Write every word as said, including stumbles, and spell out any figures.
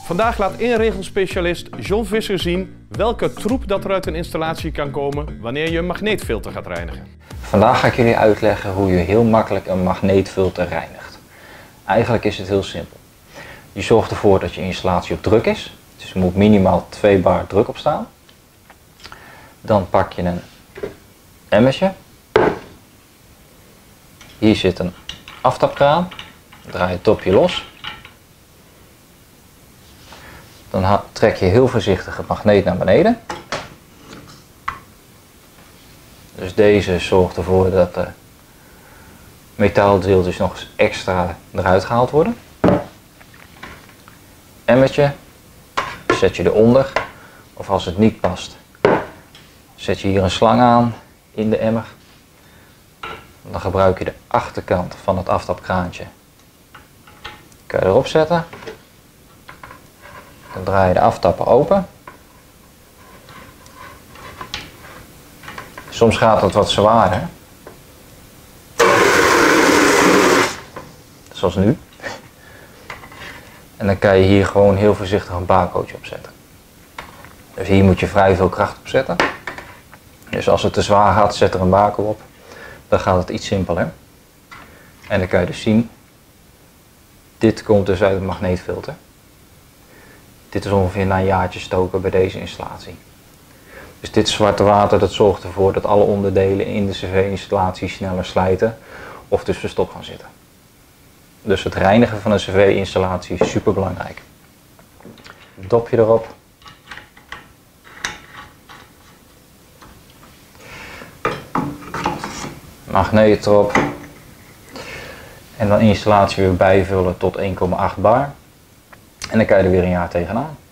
Vandaag laat inregelspecialist John Visser zien welke troep dat er uit een installatie kan komen wanneer je een magneetfilter gaat reinigen. Vandaag ga ik jullie uitleggen hoe je heel makkelijk een magneetfilter reinigt. Eigenlijk is het heel simpel. Je zorgt ervoor dat je installatie op druk is. Dus er moet minimaal twee bar druk op staan. Dan pak je een emmertje. Hier zit een aftapkraan. Draai het topje los. Dan trek je heel voorzichtig het magneet naar beneden. Dus deze zorgt ervoor dat de metaaldeeltjes nog eens extra eruit gehaald worden. Emmertje zet je eronder. Of als het niet past, zet je hier een slang aan in de emmer. Dan gebruik je de achterkant van het aftapkraantje. Kan je erop zetten. Dan draai je de aftapper open. Soms gaat het wat zwaarder. Zoals nu. En dan kan je hier gewoon heel voorzichtig een barcodeje op zetten. Dus hier moet je vrij veel kracht op zetten. Dus als het te zwaar gaat, zet er een barcode op. Dan gaat het iets simpeler. En dan kan je dus zien. Dit komt dus uit het magneetfilter. Dit is ongeveer na een jaartje stoken bij deze installatie. Dus dit zwarte water dat zorgt ervoor dat alle onderdelen in de cv-installatie sneller slijten of dus verstopt gaan zitten. Dus het reinigen van een cv-installatie is super belangrijk. Dopje erop. Magneet erop. En dan installatie weer bijvullen tot één komma acht bar. En dan kan je er weer een jaar tegenaan.